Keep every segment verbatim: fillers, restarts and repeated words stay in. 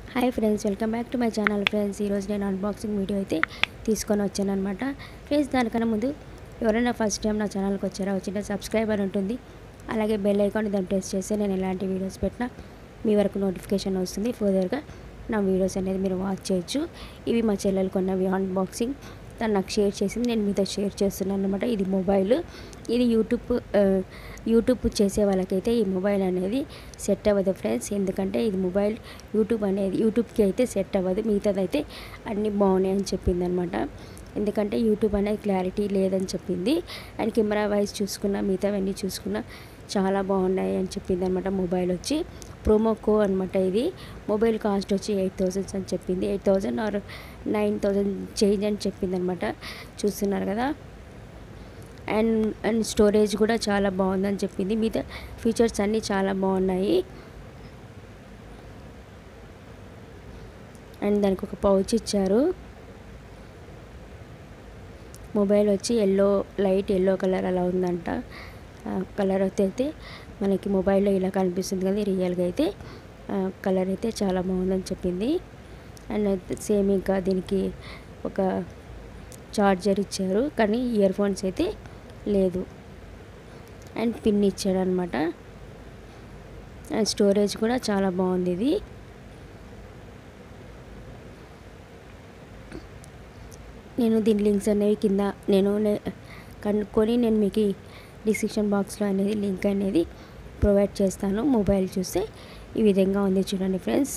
Hi friends, welcome back to my channel. Friends, ఈరోజు నేను unboxing video అయితే తీసుకొని వచ్చాను అనమాట. ఫ్రెండ్స్, దానికన్నా ముందు ఎవరైనా ఫస్ట్ టైం నా ఛానల్కి వచ్చారా, వచ్చిన సబ్స్క్రైబర్ ఉంటుంది, అలాగే బెల్ ఐకాన్ దాన్ని ప్రెస్ చేస్తే నేను ఎలాంటి వీడియోస్ పెట్టినా మీ వరకు నోటిఫికేషన్ వస్తుంది. ఫర్దర్గా నా వీడియోస్ అనేది మీరు వాచ్ చేయొచ్చు. ఇవి మా చెల్లెలు కొన్నవి అన్బాక్సింగ్. తను నాకు షేర్ చేసింది, నేను మీతో షేర్ చేస్తున్నాను అనమాట. ఇది మొబైల్, ఇది యూట్యూబ్ యూట్యూబ్ చేసే వాళ్ళకైతే ఈ మొబైల్ అనేది సెట్ అవ్వదు ఫ్రెండ్స్. ఎందుకంటే ఇది మొబైల్ యూట్యూబ్ అనేది యూట్యూబ్కి అయితే సెట్ అవ్వదు, మిగతాదైతే అన్నీ బాగున్నాయి అని చెప్పింది అనమాట. ఎందుకంటే యూట్యూబ్ అనేది క్లారిటీ లేదని చెప్పింది. అండ్ కెమెరా వైజ్ చూసుకున్నా, మిగతావన్నీ చూసుకున్నా చాలా బాగున్నాయి అని చెప్పింది అనమాట. మొబైల్ వచ్చి ప్రోమోకో అనమాట. ఇది మొబైల్ కాస్ట్ వచ్చి ఎయిట్ థౌజండ్స్ అని చెప్పింది. Eight thousand or nine thousand change అని చెప్పింది అనమాట. చూస్తున్నారు కదా. అండ్ అండ్ స్టోరేజ్ కూడా చాలా బాగుందని చెప్పింది. మిగతా ఫీచర్స్ అన్నీ చాలా బాగున్నాయి. అండ్ దానికి ఒక పౌచ్ ఇచ్చారు. మొబైల్ వచ్చి ఎల్లో, లైట్ ఎల్లో కలర్ అలా ఉందంట. కలర్ అయితే మనకి మొబైల్లో ఇలా కనిపిస్తుంది కదా, రియల్గా అయితే కలర్ అయితే చాలా బాగుందని చెప్పింది. అండ్ సేమ్ ఇంకా దీనికి ఒక చార్జర్ ఇచ్చారు, కానీ ఇయర్ ఫోన్స్ అయితే లేదు. అండ్ పిన్ ఇచ్చాడు అనమాట. అండ్ స్టోరేజ్ కూడా చాలా బాగుంది. ఇది నేను దీని లింక్స్ అనేవి కింద నేను కనుక్కొని నేను మీకు డిస్క్రిప్షన్ బాక్స్లో అనేది లింక్ అనేది ప్రొవైడ్ చేస్తాను. మొబైల్ చూస్తే ఈ విధంగా ఉంది, చూడండి ఫ్రెండ్స్.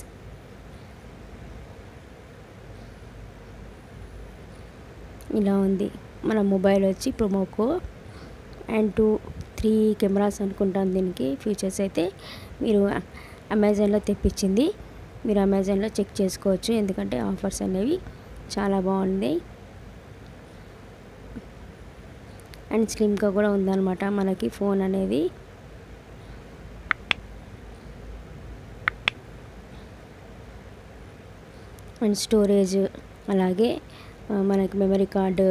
ఇలా ఉంది మన మొబైల్ వచ్చి ప్రోమోకో. అండ్ టూ త్రీ కెమెరాస్ అనుకుంటాను దీనికి. ఫీచర్స్ అయితే మీరు అమెజాన్లో తెప్పించింది, మీరు అమెజాన్లో చెక్ చేసుకోవచ్చు, ఎందుకంటే ఆఫర్స్ అనేవి చాలా బాగున్నాయి. అండ్ స్లిమ్గా కూడా ఉందన్నమాట మనకి ఫోన్ అనేది. అండ్ స్టోరేజ్, అలాగే మనకి మెమరీ కార్డు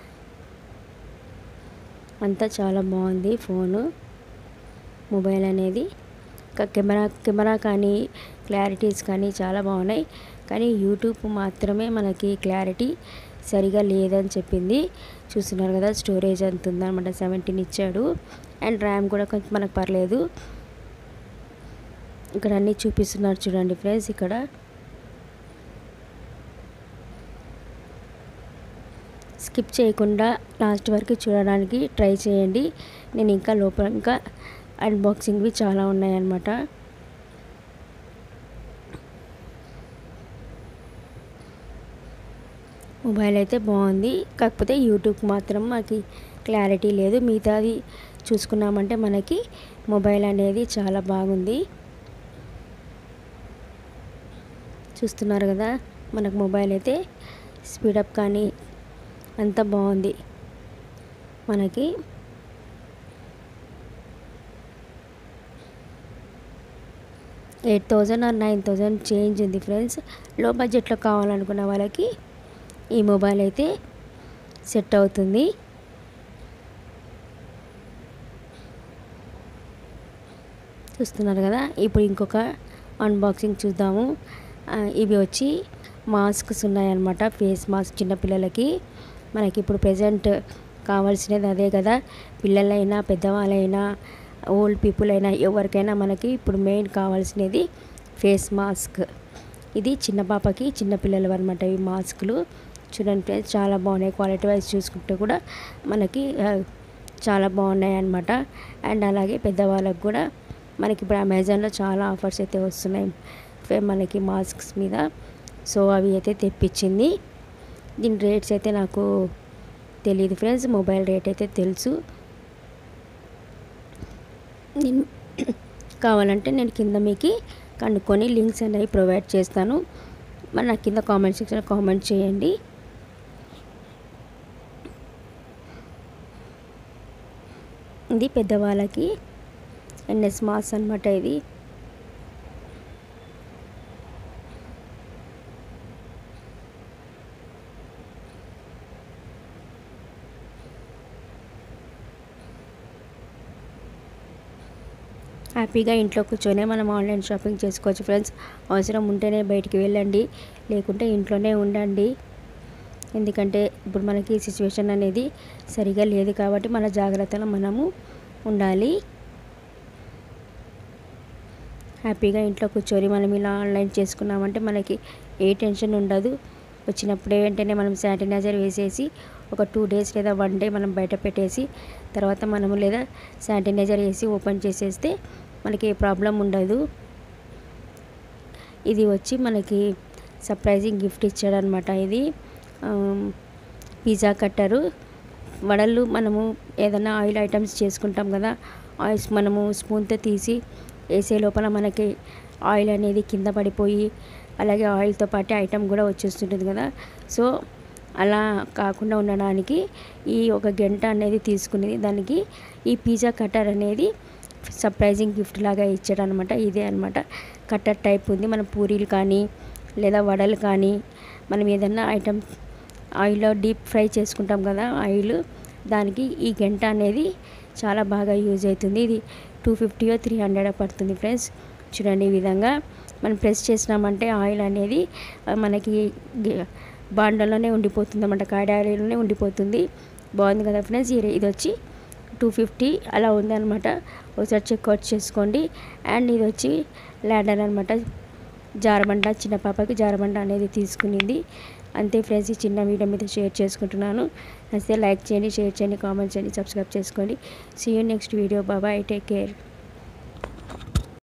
అంతా చాలా బాగుంది ఫోను, మొబైల్ అనేది. కెమెరా కెమెరా కానీ క్లారిటీస్ కానీ చాలా బాగున్నాయి, కానీ యూట్యూబ్ మాత్రమే మనకి క్లారిటీ సరిగా లేదని చెప్పింది. చూస్తున్నారు కదా, స్టోరేజ్ అంత ఉందన్నమాట, సెవెంటీన్ ఇచ్చాడు. అండ్ ర్యామ్ కూడా కొంచెం మనకు పర్లేదు. ఇక్కడ అన్నీ చూపిస్తున్నారు చూడండి ఫ్రెండ్స్. ఇక్కడ స్కిప్ చేయకుండా లాస్ట్ వరకు చూడడానికి ట్రై చేయండి. నేను ఇంకా లోపల ఇంకా అన్బాక్సింగ్వి చాలా ఉన్నాయన్నమాట. మొబైల్ అయితే బాగుంది, కాకపోతే యూట్యూబ్ మాత్రం మనకి క్లారిటీ లేదు. మిగతాది చూసుకున్నామంటే మనకి మొబైల్ అనేది చాలా బాగుంది. చూస్తున్నారు కదా, మనకు మొబైల్ అయితే స్పీడప్ కానీ అంత బాగుంది మనకి. Eight thousand or nine thousand change ఉంది ఫ్రెండ్స్. లో బడ్జెట్లో కావాలనుకున్న వాళ్ళకి ఈ మొబైల్ అయితే సెట్ అవుతుంది. చూస్తున్నారు కదా. ఇప్పుడు ఇంకొక అన్బాక్సింగ్ చూద్దాము. ఇవి వచ్చి మాస్క్స్ ఉన్నాయన్నమాట, ఫేస్ మాస్క్ చిన్నపిల్లలకి. మనకి ఇప్పుడు ప్రజెంట్ కావాల్సినది అదే కదా, పిల్లలైనా పెద్దవాళ్ళైనా ఓల్డ్ పీపుల్ అయినా ఎవరికైనా మనకి ఇప్పుడు మెయిన్ కావాల్సినది ఫేస్ మాస్క్. ఇది చిన్న పాపకి, చిన్నపిల్లలు అనమాట ఈ మాస్కులు. చూడండి ఫ్రెండ్స్, చాలా బాగున్నాయి. క్వాలిటీ వైజ్ చూసుకుంటే కూడా మనకి చాలా బాగున్నాయి అన్నమాట. అండ్ అలాగే పెద్దవాళ్ళకు కూడా మనకి ఇప్పుడు అమెజాన్లో చాలా ఆఫర్స్ అయితే వస్తున్నాయి మనకి మాస్క్స్ మీద. సో అవి అయితే తెప్పించింది. దీని రేట్స్ అయితే నాకు తెలియదు ఫ్రెండ్స్, మొబైల్ రేట్ అయితే తెలుసు. నేను కావాలంటే నేను కింద మీకు కనుక్కొని లింక్స్ అనేవి ప్రొవైడ్ చేస్తాను. మరి నాకు కింద కామెంట్ సెక్షన్లో కామెంట్ చేయండి. ఇది పెద్దవాళ్ళకి ఎన్ఎస్ మాస్క్ అనమాట. ఇది హ్యాపీగా ఇంట్లో కూర్చొనే మనం ఆన్లైన్ షాపింగ్ చేసుకోవచ్చు ఫ్రెండ్స్. అవసరం ఉంటేనే బయటికి వెళ్ళండి, లేకుంటే ఇంట్లోనే ఉండండి. ఎందుకంటే ఇప్పుడు మనకి సిచ్యువేషన్ అనేది సరిగా లేదు కాబట్టి మన జాగ్రత్తలు మనము ఉండాలి. హ్యాపీగా ఇంట్లో కూర్చొని మనం ఇలా ఆన్లైన్ చేసుకున్నామంటే మనకి ఏ టెన్షన్ ఉండదు. వచ్చినప్పుడే వెంటనే మనం శానిటైజర్ వేసేసి ఒక టూ డేస్ లేదా వన్ డే మనం బయట పెట్టేసి తర్వాత మనము లేదా శానిటైజర్ వేసి ఓపెన్ చేసేస్తే మనకి ఏ ప్రాబ్లం ఉండదు. ఇది వచ్చి మనకి సర్ప్రైజింగ్ గిఫ్ట్ ఇచ్చాడనమాట. ఇది పిజ్జా కట్టరు. వడలు మనము ఏదైనా ఆయిల్ ఐటమ్స్ చేసుకుంటాం కదా, ఆయిల్స్ మనము స్పూన్తో తీసి వేసే లోపల మనకి ఆయిల్ అనేది కింద పడిపోయి అలాగే ఆయిల్తో పాటు ఐటమ్ కూడా వచ్చేస్తుంటుంది కదా. సో అలా కాకుండా ఉండడానికి ఈ ఒక గంట అనేది తీసుకునేది దానికి ఈ పిజ్జా కట్టర్ అనేది సర్ప్రైజింగ్ గిఫ్ట్ లాగా ఇచ్చాడు అనమాట. ఇదే అనమాట కట్టర్ టైప్ ఉంది. మనం పూరీలు కానీ లేదా వడలు కానీ మనం ఏదన్నా ఐటమ్ ఆయిల్లో డీప్ ఫ్రై చేసుకుంటాం కదా ఆయిల్, దానికి ఈ గంట అనేది చాలా బాగా యూజ్ అవుతుంది. ఇది టూ ఫిఫ్టీయో త్రీ హండ్రెడ్ పడుతుంది ఫ్రెండ్స్. చూడండి ఈ విధంగా మనం ప్రెస్ చేసినామంటే ఆయిల్ అనేది మనకి బాండలోనే ఉండిపోతుంది అన్నమాట, కాడాయిలోనే ఉండిపోతుంది. బాగుంది కదా ఫ్రెండ్స్. ఇది వచ్చి టూ ఫిఫ్టీ అలా ఉంది అనమాట. ఒకసారి చెక్అవుట్ చేసుకోండి. అండ్ ఇది వచ్చి ల్యాడర్ అనమాట, జారబండ, చిన్న పాపకి జారబండ అనేది తీసుకునింది. అంతే ఫ్రెండ్స్, ఈ చిన్న వీడియో మీద షేర్ చేసుకుంటున్నాను. నచ్చితే లైక్ చేయండి, షేర్ చేయండి, కామెంట్ చేయండి, సబ్స్క్రైబ్ చేసుకోండి. See you next video. Bye, take care.